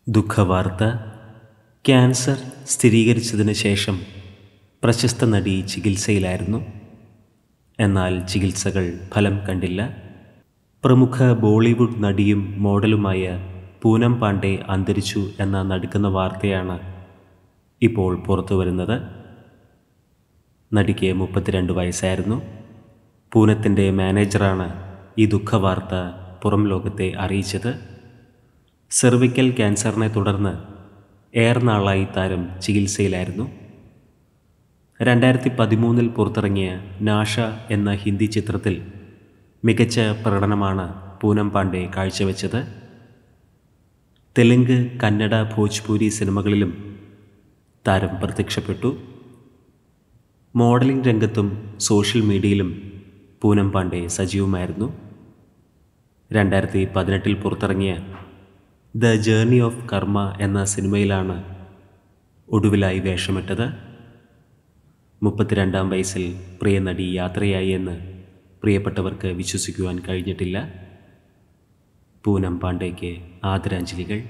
ദുഃഖവാർത്ത. Cancer സ്ഥിരീകരിച്ചതിന് ശേഷം പ്രശസ്ത നടി ചികിത്സയിലായിരുന്നു. എന്നാൽ ചികിത്സകൾ ഫലം കണ്ടില്ല. പ്രമുഖ ബോളിവുഡ് നടിയും മോഡലുമായ പൂനം പാണ്ഡെ അന്തരിച്ചു എന്ന നടുക്കുന്ന വാർത്തയാണ് ഇപ്പോൾ പുറത്തു വരുന്നത്. നടിക്ക് 32 വയസ്സായിരുന്നു. പൂനത്തിൻ്റെ മാനേജറാണ് ഈ ദുഃഖവാർത്ത പുറം ലോകത്തെ അറിയിച്ചത്. സെർവിക്കൽ ക്യാൻസറിനെ തുടർന്ന് ഏറെ നാളായി താരം ചികിത്സയിലായിരുന്നു. 2013 പുറത്തിറങ്ങിയ നാഷ എന്ന ഹിന്ദി ചിത്രത്തിൽ മികച്ച പ്രകടനമാണ് പൂനം പാണ്ഡെ കാഴ്ചവെച്ചത്. തെലുങ്ക്, കന്നഡ, ഭോജ്പുരി സിനിമകളിലും താരം പ്രത്യക്ഷപ്പെട്ടു. മോഡലിംഗ് രംഗത്തും സോഷ്യൽ മീഡിയയിലും പൂനം പാണ്ഡെ സജീവമായിരുന്നു. 2018 പുറത്തിറങ്ങിയ ദ ജേർണി ഓഫ് കർമ്മ എന്ന സിനിമയിലാണ് ഒടുവിലായി വേഷമിട്ടത്. 32-ാം വയസ്സിൽ പ്രിയ നടി യാത്രയായി എന്ന് പ്രിയപ്പെട്ടവർക്ക് വിശ്വസിക്കുവാൻ കഴിഞ്ഞിട്ടില്ല. പൂനം പാണ്ഡെയ്ക്ക് ആദരാഞ്ജലികൾ.